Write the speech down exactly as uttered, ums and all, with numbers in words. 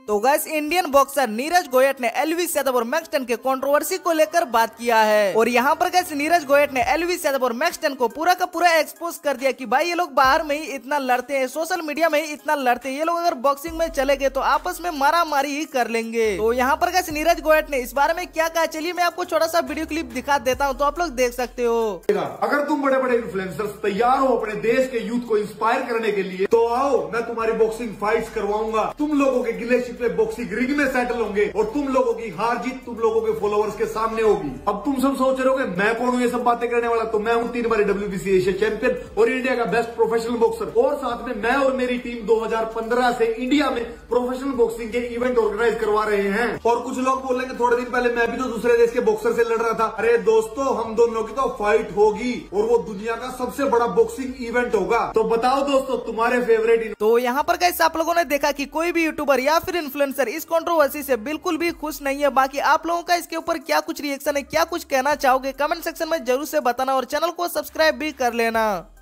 तो guys Indian boxer Neeraj Goyat ने एलविस यादव और मैक्स टेन के कंट्रोवर्सी को लेकर बात किया है। और यहाँ पर गाइस नीरज गोयट ने एलविस यादव और मैक्स टेन को पूरा का पूरा एक्सपोज कर दिया कि भाई ये लोग बाहर में ही इतना लड़ते हैं, सोशल मीडिया में ही इतना लड़ते हैं, ये लोग अगर बॉक्सिंग में चले गए तो आपस में मारा मारी ही कर लेंगे। तो यहाँ पर गाइस नीरज गोयट ने इस बारे में क्या कहा, चलिए मैं आपको छोटा सा वीडियो क्लिप दिखा देता हूँ तो आप लोग देख सकते हो। अगर तुम बड़े बड़े इन्फ्लुएंसर्स तैयार हो अपने देश के यूथ को इंस्पायर करने के लिए तो आओ, मैं तुम्हारी बॉक्सिंग फाइट्स करवाऊंगा। तुम लोगों के गिले शिकवे बॉक्सिंग रिंग में सेटल होंगे और तुम लोगों की हार जीत तुम लोगों के फॉलोअर्स के सामने होगी। अब तुम सब सोच रहे हो कि मैं कौन हूँ ये सब बातें करने वाला, तो मैं हूँ तीन बार डब्ल्यूबीसी एशिया चैंपियन और इंडिया का बेस्ट प्रोफेशनल बॉक्सर। और साथ में मैं और मेरी टीम दो हज़ार पंद्रह से इंडिया में प्रोफेशनल बॉक्सिंग के इवेंट ऑर्गेनाइज करवा रहे हैं। और कुछ लोग बोलेंगे थोड़े दिन पहले मैं भी तो दूसरे देश के बॉक्सर से लड़ रहा था। अरे दोस्तों, हम दोनों की तो फाइट होगी और वो दुनिया का सबसे बड़ा बॉक्सिंग इवेंट होगा। तो बताओ दोस्तों, तुम्हारे फेवरेट। तो यहाँ पर गाइस आप लोगों ने देखा कि कोई भी यूट्यूबर या फिर इन्फ्लुएंसर इस कंट्रोवर्सी से बिल्कुल भी खुश नहीं है। बाकी आप लोगों का इसके ऊपर क्या कुछ रिएक्शन है, क्या कुछ कहना चाहोगे, कमेंट सेक्शन में जरूर से बताना और चैनल को सब्सक्राइब भी कर लेना।